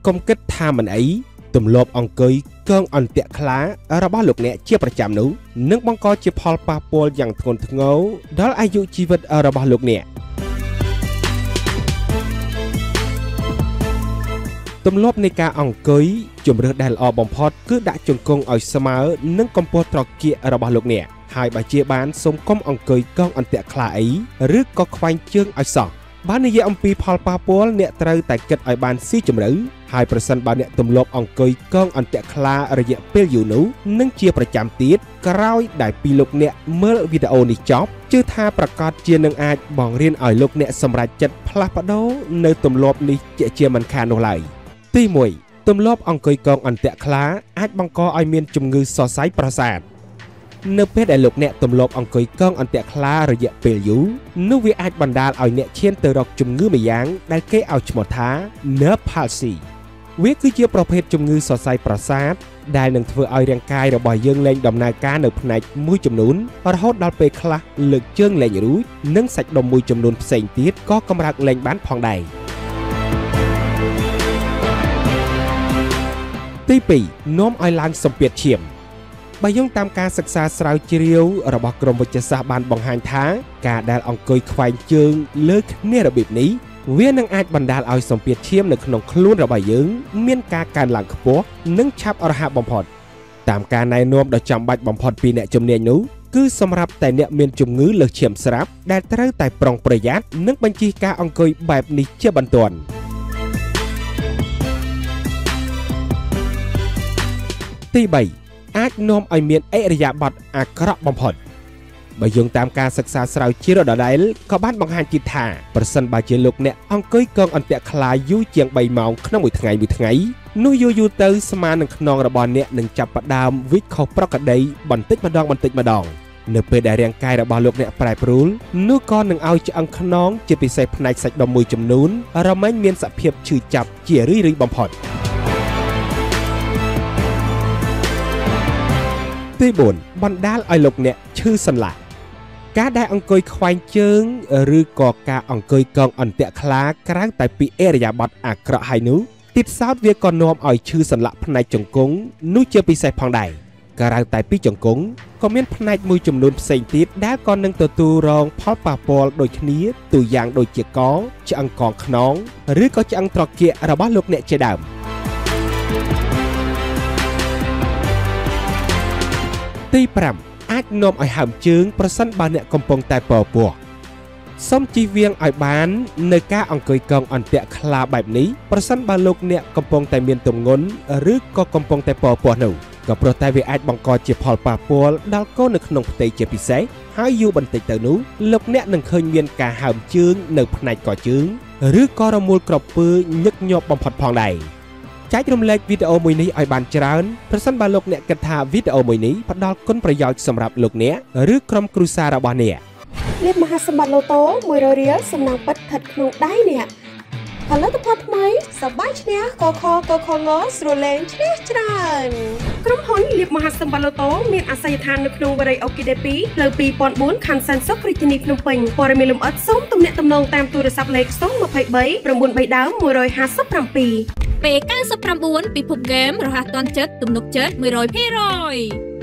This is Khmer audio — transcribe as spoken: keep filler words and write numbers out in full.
កុំគិតថាមិនអីទម្លាប់អង្គុយកងអន្ទាក់ខ្លារបស់លោកអ្នកជាប្រចាំនោះនឹងបង្កជាផលប៉ះពាល់យ៉ាងធ្ងន់ធ្ងរដល់អាយុជីវិតរបស់លោកអ្នកទម្លាប់នៃការអង្គុយជំរឿសដែលល្អបំផុតគឺដាក់ជង្គង់ឲ្យស្មើនឹងកម្ពស់ត្រគាករបស់លោកអ្នកហើយបើជាបានសូមកុំអង្គុយកងអន្ទាក់ខ្លាអីឬក៏ខ្វែងជើងឲ្យសោះបាននិយាយអំពីផលប៉ះពាល់អ្នកត្រូវតែគិតឲ្យបានស៊ីជម្រៅហើយប្រសិនបើអ្នកទម្លាប់អង្គុយកងអន្ទាក់ខ្លារយៈពេលយូរនោះនឹងជាប្រចាំទៀតក្រោយដែលពីលោកអ្នកមើលវីដេអូនេះចប់ជឿថាប្រកាសជានឹងអាចបង្រៀនឲ្យលោកអ្នកសម្រេចចិត្តផ្លាស់ប្ដូរនៅទម្លាប់នេះជាជាមិនខាននោះឡើយទីមួយទម្លាប់អង្គុយកងអន្ទាក់ខ្លាអាចបង្កឲ្យមានជំងឺសរសៃប្រសាទនៅពេលដែលលោកអ្នកទម្លាប់អង្គុយកងអន្ទាក់ខ្លារយៈពេលយូរនោះវាអាចបណ្ដាលឲ្យអ្នកឈានទៅរកជំងឺម្យ៉ាងដែលគេឲ្យឈ្មោះថា nerve palsy វាគឺជាប្រភេទជំងឺសរសៃប្រសាទដែលនឹងធ្វើឲ្យរាងកាយរបស់យើងលែងដំណើរការនៅផ្នែកមួយចំនួនរហូតដល់ពេលខ្លះលើកជើងលែងរួចនិងសាច់ដុំមួយចំនួនផ្សេងទៀតក៏កម្រើកលែងបានផងដែរទីពីរនាំឲ្យឡើងសម្ពាធឈាមបើយោងតាមការសិក្សាស្រាវជ្រាវរបស់ក្រមវិទ្យាសាស្ត្របានបង្ហាញថាការដែលអង្គុយខ្វែងជើងលើគ្នារបៀបនេះវានឹងអាចបណ្ដាលឲ្យសម្ពាធឈាមនៅក្នុងខ្លួនរបស់យើងមានការកើនឡើងខ្ពស់និងឆាប់រហ័សបំផុតតាមការណែនាំដ៏ចាំបាច់បំផុតពីអ្នកជំនាញនោះគឺសម្រាប់តែអ្នកមានជំងឺលើសឈាមស្រាប់ដែលត្រូវតែប្រុងប្រយ័ត្ននិងបញ្ជៀសការអង្គុយបែបនេះជាបន្ទាន់ទីបីអាចនាំឲ្យមានឥរិយាបថអាក្រក់បំផុតបើយោងតាមការសិក្សាស្រាវជ្រាវដដែលក៏បានបង្ហាញទៀតថាប្រសិនបើជាលោកអ្នកអង្គុយកងអន្ទាក់ខ្លាយូរជាងបីម៉ោងក្នុងមួយថ្ងៃមួយថ្ងៃនោះយូរយូរទៅស្មានឹងខ្នងរបស់អ្នកនឹងចាប់ផ្ដើមវិចខុសប្រក្រតីបន្តិចម្ដងបន្តិចម្ដងនៅពេលដែលរាងកាយរបស់លោកអ្នកប្រែប្រួលនោះក៏នឹងឲ្យឆ្អឹងខ្នងជាពិសេសផ្នែកសាច់ដុំមួយចំនួនរមែងមានសភាពឈឺចាប់ជារឿយៗបំផុតទីបួនបណ្ដាលឲ្យលោកអ្នកឈឺសន្លាក់ការដែលអង្គុយខ្វែងជើងឬក៏ការអង្គុយកងអន្ទាក់ខ្លាក្រៅតែពីឥរិយាបថអាក្រក់ហើយនោះទៀតសោតវាក៏នាំឲ្យឈឺសន្លាក់ផ្នែកជង្គង់នោះជាពិសេសផងដែរក្រៅតែពីជង្គង់ក៏មានផ្នែកមួយចំនួនផ្សេងទៀតដែលក៏នឹងទទួលរងផលប៉ះពាល់ដូចគ្នាទូយ៉ាងដូចជាកឆ្អឹងកងខ្នងឬក៏ឆ្អឹងត្រគាករបស់លោកអ្នកជាដើមទីប្រាំអាចនាំឲ្យហើមជើងប្រសិនបើអ្នកកំពុងតែពពោះសូមជៀសវាងឲ្យបាននៅការអង្គុយកងអន្ទាក់ខ្លាបែបនេះប្រសិនបើលោកអ្នកកំពុងតែមានទម្ងន់ឬក៏កំពុងតែពពោះនោះក៏ព្រោះតែវាអាចបង្កជាផលប៉ះពាល់ដល់កូននៅក្នុងផ្ទៃជាពិសេសហើយយូរបន្តិចទៅនោះលោកអ្នកនឹងឃើញមានការហើមជើងនៅផ្នែកកជើងឬក៏រមួលក្រពើញឹកញាប់បំផុតផងដែរចែករំលែកវីដេអូមួយនេះឲ្យបានច្រើនប្រសិនបើលោកអ្នកគិតថាវីដេអូមួយនេះផ្ដល់គុណប្រយោជន៍សម្រាប់លោកអ្នកឬក្រុមគ្រួសាររបស់អ្នកលាភមហាសម្បត្តិឡូតូមួយរយរៀលសំណាងពិតស្ថិតក្នុងដៃអ្នកផលិតផលថ្មីសប្បាយឈ្នះកខកខងស្រួលលេងឈ្នះច្រើនក្រុមហ៊ុនលាភមហាសម្បត្តិឡូតូមានអាសយដ្ឋាននៅក្នុងវត្តអូគីដេពីផ្លូវពីរពាន់បួនខណ្ឌសែនសុខរាជធានីភ្នំពេញព័ត៌មានលម្អិតសូមទំនាក់ទំនងតាមទូរស័ព្ទលេខศูนย์ ยี่สิบสาม 9 3 ដើមមួយរយห้าสิบเจ็ดពេល เก้าสิบเก้า ពិភពហ្គេមរហ័សទាន់ចិត្តទំនុកចិត្តមួយរយភាគរយ